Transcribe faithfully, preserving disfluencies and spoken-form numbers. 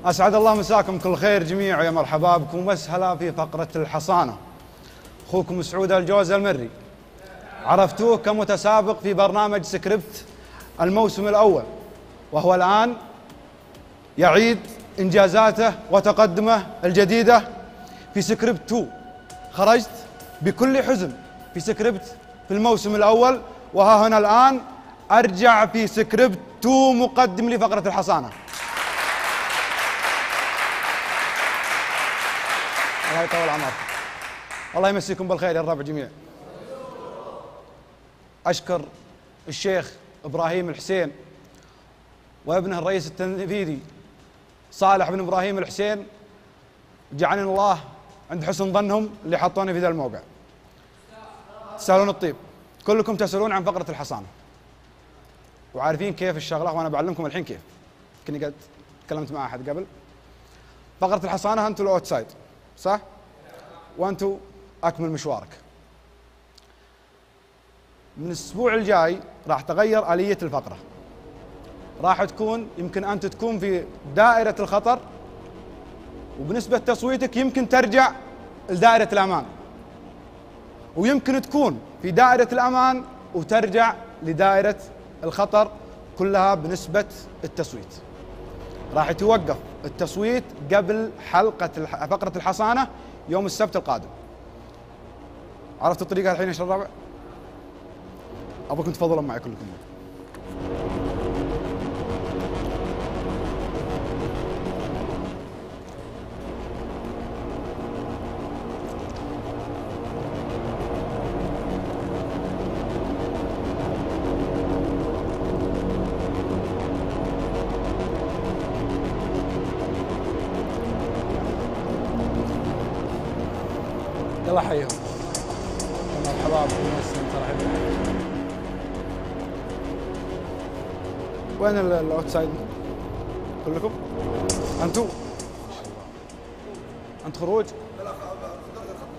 أسعد الله مساكم كل خير جميع، ويا مرحبا بكم وسهلا في فقرة الحصانة. أخوكم سعود الجوز المري، عرفتوه كمتسابق في برنامج سكريبت الموسم الأول، وهو الآن يعيد إنجازاته وتقدمه الجديدة في سكريبت اثنين. خرجت بكل حزن في سكريبت في الموسم الأول، وها هنا الآن أرجع في سكريبت اثنين مقدم لفقرة الحصانة. الله يطول عمركم، الله يمسيكم بالخير يا الربع جميع. أشكر الشيخ إبراهيم الحسين وابنه الرئيس التنفيذي صالح بن إبراهيم الحسين، جعلني الله عند حسن ظنهم اللي حطوني في ذا الموقع. تسألون الطيب، كلكم تسألون عن فقرة الحصانة وعارفين كيف الشغلة، وأنا بعلمكم الحين كيف. كني قد تكلمت مع أحد قبل. فقرة الحصانة أنتوا الأوت سايد صح؟ وأنتوا أكمل مشوارك. من الأسبوع الجاي راح تغير آلية الفقرة، راح تكون يمكن أنت تكون في دائرة الخطر، وبنسبة تصويتك يمكن ترجع لدائرة الأمان، ويمكن تكون في دائرة الأمان وترجع لدائرة الخطر، كلها بنسبة التصويت. راح يتوقف التصويت قبل حلقة فقرة الحصانة يوم السبت القادم. عرفت الطريقة الحين يا شباب الربع؟ أبغاكم تفضلون معي كلكم. يلا حيهم. مرحبا بكم. وين الاوت سايد؟ كلكم؟ انتم؟ انت خروج؟